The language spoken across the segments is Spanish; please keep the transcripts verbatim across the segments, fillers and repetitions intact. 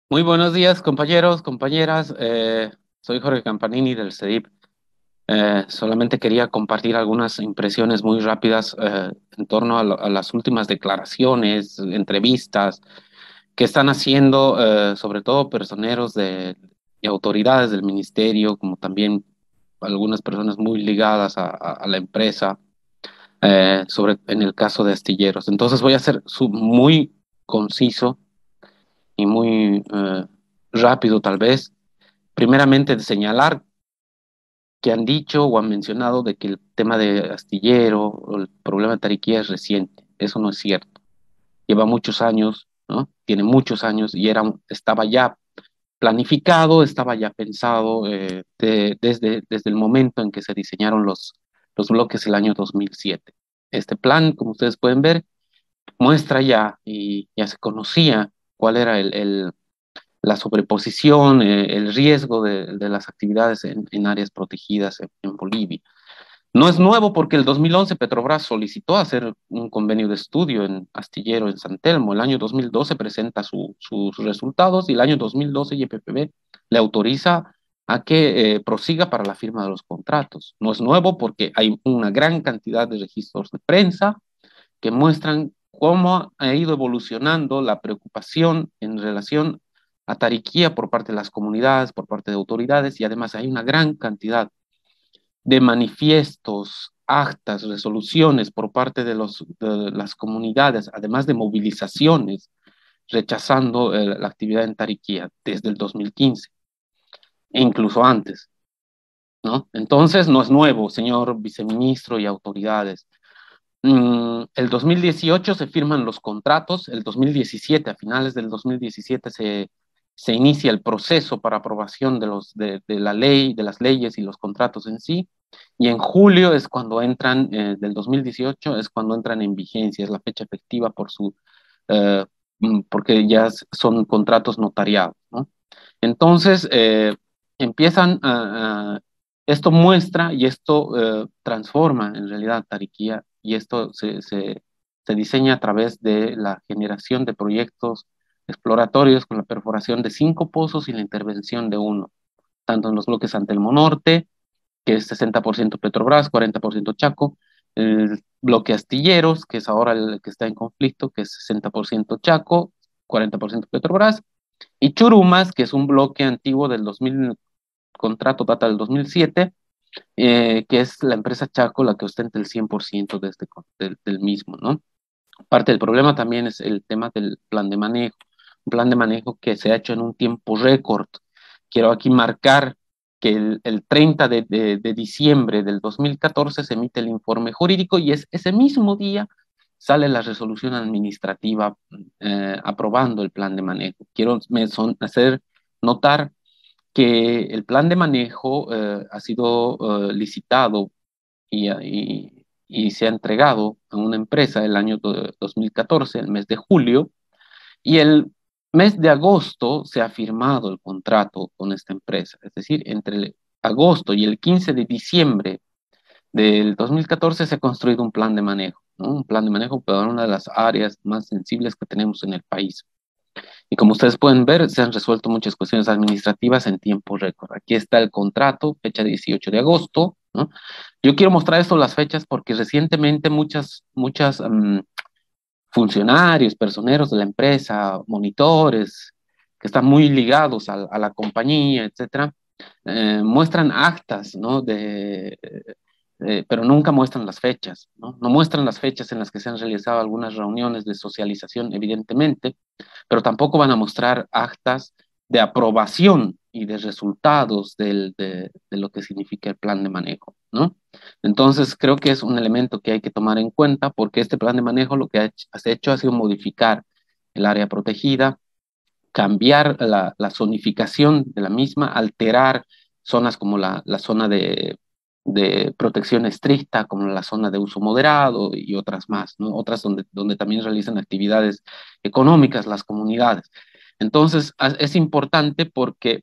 Muy buenos días, compañeros, compañeras. Eh, soy Jorge Campanini del C E D I P. Eh, solamente quería compartir algunas impresiones muy rápidas eh, en torno a, lo- a las últimas declaraciones, entrevistas que están haciendo, eh, sobre todo personeros de, y autoridades del ministerio, como también algunas personas muy ligadas a, a- a la empresa, eh, sobre en el caso de astilleros. Entonces voy a ser su- muy conciso y muy eh, rápido, tal vez. Primeramente, de señalar que han dicho o han mencionado de que el tema de astillero o el problema de Tariquía es reciente. Eso no es cierto. Lleva muchos años, ¿no? Tiene muchos años y era un- estaba ya planificado, estaba ya pensado eh, de- desde, desde el momento en que se diseñaron los, los bloques el año dos mil siete. Este plan, como ustedes pueden ver, muestra ya y ya se conocía cuál era el, el la sobreposición, eh, el riesgo de, de las actividades en, en áreas protegidas en, en Bolivia. No es nuevo porque el dos mil once Petrobras solicitó hacer un convenio de estudio en Astillero, en San Telmo. El año dos mil doce presenta su- sus resultados y el año dos mil doce Y P P B le autoriza a que eh, prosiga para la firma de los contratos. No es nuevo porque hay una gran cantidad de registros de prensa que muestran cómo ha ido evolucionando la preocupación en relación a Tariquía por parte de las comunidades, por parte de autoridades, y además hay una gran cantidad de manifiestos, actas, resoluciones por parte de, los, de las comunidades, además de movilizaciones rechazando eh, la actividad en Tariquía desde el dos mil quince e incluso antes, ¿no? Entonces no es nuevo, señor viceministro y autoridades. Mm, el dos mil dieciocho se firman los contratos, el dos mil diecisiete, a finales del dos mil diecisiete se, se inicia el proceso para aprobación de, los, de, de la ley, de las leyes y los contratos en sí, y en julio es cuando entran, eh, del dos mil dieciocho es cuando entran en vigencia, es la fecha efectiva por su, eh, mm, porque ya son contratos notariados, ¿no? Entonces, eh, empiezan a, a- esto muestra y esto eh, transforma en realidad Tariquía y esto se, se, se diseña a través de la generación de proyectos exploratorios con la perforación de cinco pozos y la intervención de uno, tanto en los bloques San Telmo Norte, que es sesenta por ciento Petrobras, cuarenta por ciento Chaco, el bloque Astilleros, que es ahora el que está en conflicto, que es sesenta por ciento Chaco, cuarenta por ciento Petrobras, y Churumas, que es un bloque antiguo del dos mil, contrato data del dos mil siete, eh, que es la empresa Chaco la que ostenta el cien por ciento de este, con- del, del mismo, ¿no? Parte del problema también es el tema del plan de manejo, un plan de manejo que se ha hecho en un tiempo récord. Quiero aquí marcar que el, el treinta de, de, de diciembre del dos mil catorce se emite el informe jurídico y es ese mismo día sale la resolución administrativa eh, aprobando el plan de manejo. Quiero me son, hacer notar que el plan de manejo eh, ha sido eh, licitado y, y, y se ha entregado a una empresa el año do- dos mil catorce, el mes de julio, y el mes de agosto se ha firmado el contrato con esta empresa. Es decir, entre el agosto y el quince de diciembre del dos mil catorce se ha construido un plan de manejo, ¿no? Un plan de manejo para una de las áreas más sensibles que tenemos en el país. Y como ustedes pueden ver, se han resuelto muchas cuestiones administrativas en tiempo récord. Aquí está el contrato, fecha dieciocho de agosto, ¿no? Yo quiero mostrar esto las fechas porque recientemente muchas, muchas um, funcionarios, personeros de la empresa, monitores, que están muy ligados a, a la compañía, etcétera, eh, muestran actas, ¿no? De, eh, pero nunca muestran las fechas, ¿no? No muestran las fechas en las que se han realizado algunas reuniones de socialización, evidentemente, pero tampoco van a mostrar actas de aprobación y de resultados del, de, de lo que significa el plan de manejo, ¿no? Entonces, creo que es un elemento que hay que tomar en cuenta porque este plan de manejo lo que ha hecho, ha hecho ha sido modificar el área protegida, cambiar la, la zonificación de la misma, alterar zonas como la, la zona de, de protección estricta, como la zona de uso moderado y otras más, ¿no? Otras donde, donde también realizan actividades económicas las comunidades. Entonces, es importante porque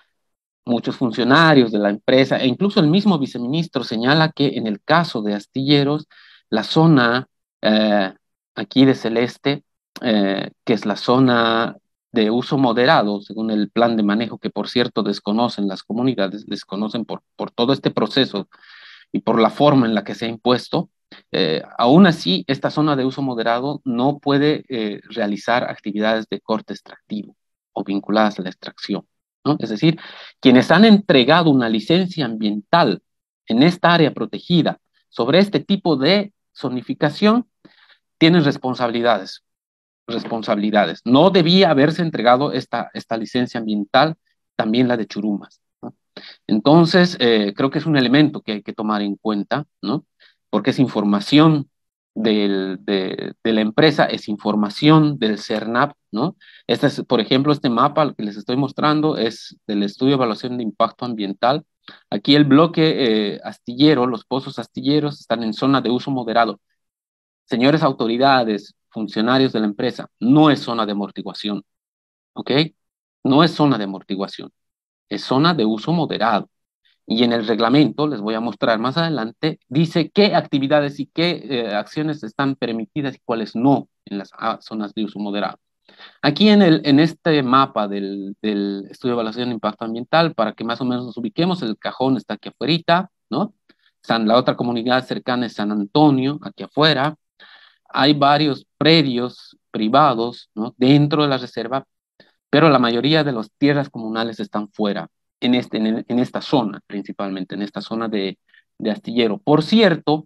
muchos funcionarios de la empresa e incluso el mismo viceministro señala que en el caso de Astilleros, la zona eh, aquí de Celeste, eh, que es la zona de uso moderado, según el plan de manejo, que por cierto desconocen las comunidades, desconocen por, por todo este proceso y por la forma en la que se ha impuesto, eh, aún así, esta zona de uso moderado no puede eh, realizar actividades de corte extractivo o vinculadas a la extracción, ¿no? Es decir, quienes han entregado una licencia ambiental en esta área protegida sobre este tipo de zonificación tienen responsabilidades, responsabilidades. No debía haberse entregado esta, esta licencia ambiental, también la de Churumas, ¿no? Entonces, eh, creo que es un elemento que hay que tomar en cuenta, ¿no? Porque es información del, de, de la empresa, es información del CERNAP, ¿no? Este es, por ejemplo, este mapa que les estoy mostrando es del estudio de evaluación de impacto ambiental. Aquí el bloque eh, astillero, los pozos astilleros están en zona de uso moderado. Señores autoridades, funcionarios de la empresa, no es zona de amortiguación, ¿ok? No es zona de amortiguación, es zona de uso moderado. Y en el reglamento, les voy a mostrar más adelante, dice qué actividades y qué eh, acciones están permitidas y cuáles no en las ah, zonas de uso moderado. Aquí en, el, en este mapa del, del estudio de evaluación de impacto ambiental, para que más o menos nos ubiquemos, el cajón está aquí afuera, ¿no? San, la otra comunidad cercana es San Antonio, aquí afuera. Hay varios predios privados, ¿no?, dentro de la reserva, pero la mayoría de las tierras comunales están fuera, en, este, en, en esta zona principalmente, en esta zona de, de astillero. Por cierto,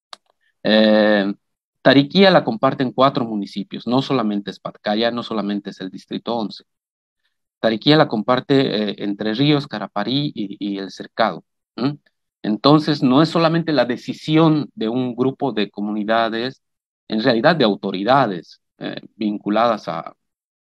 eh, Tariquía la comparten cuatro municipios, no solamente es Patcaya, no solamente es el distrito once. Tariquía la comparte eh, Entre Ríos, Caraparí y, y El Cercado. ¿Mm? Entonces, no es solamente la decisión de un grupo de comunidades, en realidad de autoridades eh, vinculadas a,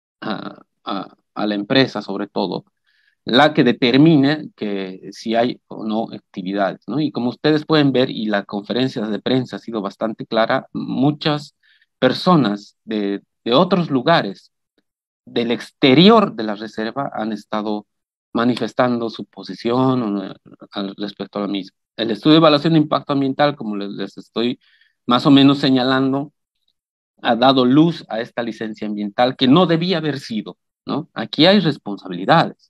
a, a, a la empresa, sobre todo, la que determine que si hay o no actividades, ¿no? Y como ustedes pueden ver, y la conferencia de prensa ha sido bastante clara, muchas personas de, de otros lugares del exterior de la reserva han estado manifestando su posición eh, al respecto a la misma. El estudio de evaluación de impacto ambiental, como les, les estoy más o menos señalando, ha dado luz a esta licencia ambiental que no debía haber sido, ¿no? Aquí hay responsabilidades.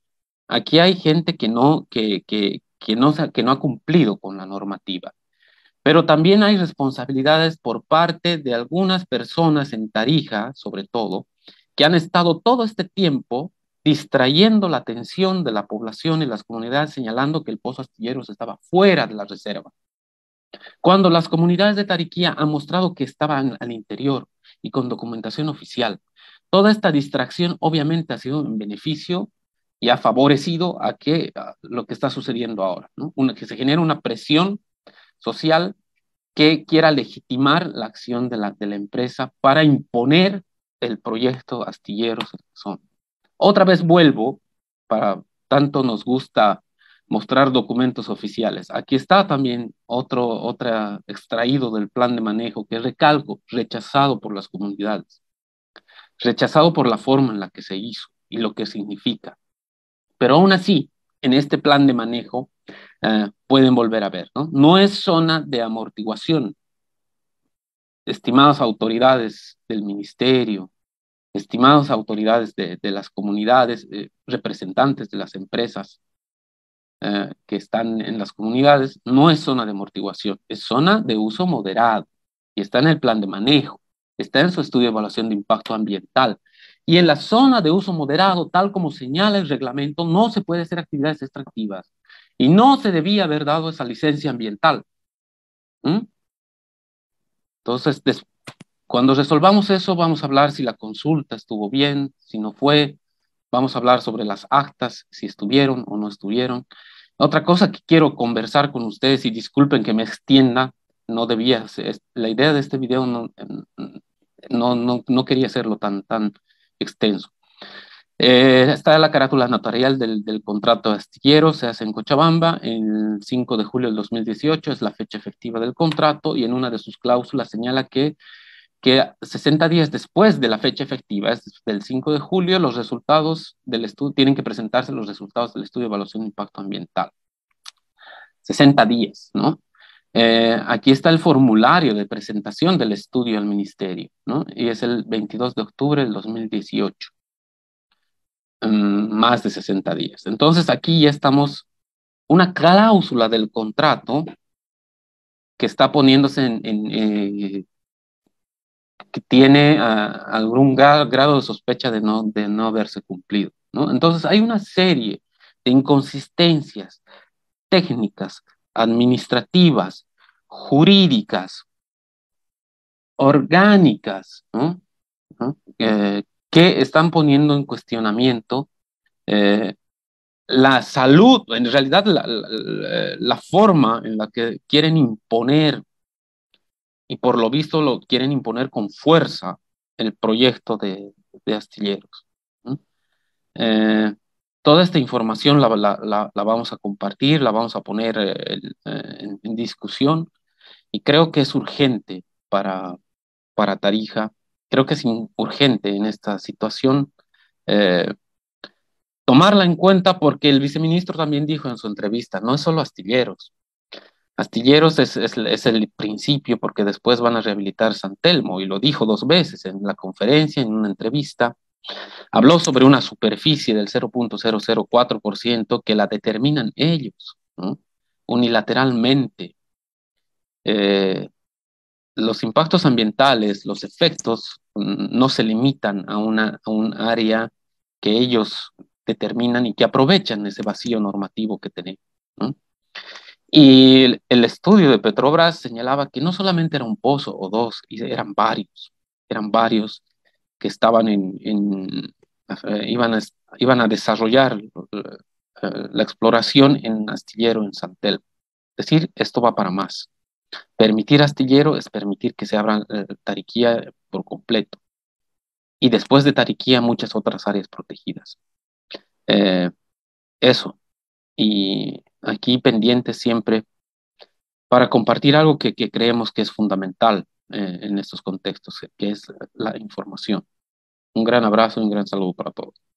Aquí hay gente que no, que, que, que no, que no ha cumplido con la normativa. Pero también hay responsabilidades por parte de algunas personas en Tarija, sobre todo, que han estado todo este tiempo distrayendo la atención de la población y las comunidades, señalando que el Pozo Astilleros estaba fuera de la reserva, cuando las comunidades de Tariquía han mostrado que estaban al interior y con documentación oficial. Toda esta distracción obviamente ha sido en beneficio y ha favorecido a que a lo que está sucediendo ahora, ¿no? Una, que se genera una presión social que quiera legitimar la acción de la, de la empresa para imponer el proyecto Astilleros en la zona. Otra vez vuelvo, para tanto nos gusta mostrar documentos oficiales. Aquí está también otro, otra extraído del plan de manejo que recalco, rechazado por las comunidades, rechazado por la forma en la que se hizo y lo que significa. Pero aún así, en este plan de manejo eh, pueden volver a ver, ¿no? No es zona de amortiguación. Estimadas autoridades del ministerio, estimadas autoridades de, de las comunidades, eh, representantes de las empresas eh, que están en las comunidades, no es zona de amortiguación, es zona de uso moderado y está en el plan de manejo, está en su estudio de evaluación de impacto ambiental. Y en la zona de uso moderado, tal como señala el reglamento, no se puede hacer actividades extractivas y no se debía haber dado esa licencia ambiental. ¿Mm? Entonces, des cuando resolvamos eso, vamos a hablar si la consulta estuvo bien, si no fue, vamos a hablar sobre las actas, si estuvieron o no estuvieron. Otra cosa que quiero conversar con ustedes, y disculpen que me extienda, no debía ser, la idea de este video no, no, no, no quería hacerlo tan, tan extenso. Eh, está la carátula notarial del, del contrato astillero, se hace en Cochabamba, el cinco de julio del dos mil dieciocho es la fecha efectiva del contrato, y en una de sus cláusulas señala que que sesenta días después de la fecha efectiva, es del cinco de julio, los resultados del estudio, tienen que presentarse los resultados del estudio de evaluación de impacto ambiental. sesenta días, ¿no? Eh, aquí está el formulario de presentación del estudio al ministerio, ¿no? Y es el veintidós de octubre del dos mil dieciocho. más de sesenta días. Entonces aquí ya estamos, una cláusula del contrato que está poniéndose en, en, eh, que tiene ah, algún gra- grado de sospecha de no, de no haberse cumplido, ¿no? Entonces hay una serie de inconsistencias técnicas, administrativas, jurídicas, orgánicas, ¿no? ¿no? Eh, que están poniendo en cuestionamiento eh, la salud, en realidad la, la- la forma en la que quieren imponer, y por lo visto lo quieren imponer con fuerza, el proyecto de, de astilleros. ¿No? Eh, Toda esta información la, la- la- la vamos a compartir, la vamos a poner eh, el- eh, en, en discusión, y creo que es urgente para, para Tarija, creo que es in- urgente en esta situación eh, tomarla en cuenta, porque el viceministro también dijo en su entrevista, no es solo astilleros. Astilleros es, es, es el principio, porque después van a rehabilitar San Telmo, y lo dijo dos veces en la conferencia, en una entrevista. Habló sobre una superficie del cero punto cero cero cuatro por ciento que la determinan ellos, ¿no? Unilateralmente. Eh, los impactos ambientales, los efectos, mm, no se limitan a, una, a un área que ellos determinan y que aprovechan ese vacío normativo que tenemos, ¿no? Y el, el estudio de Petrobras señalaba que no solamente era un pozo o dos, y eran varios, eran varios que estaban en, en eh, iban a, iban a desarrollar eh, la exploración en Astillero, en Santel. Es decir, esto va para más. Permitir Astillero es permitir que se abra eh, Tariquía por completo. Y después de Tariquía, muchas otras áreas protegidas. Eh, Eso. Y aquí pendiente siempre para compartir algo que, que creemos que es fundamental eh, en estos contextos, que es la información. Un gran abrazo y un gran saludo para todos.